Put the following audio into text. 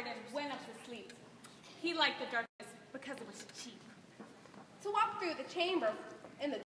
and went up to sleep. He liked the darkness because it was cheap. To walk through the chamber in the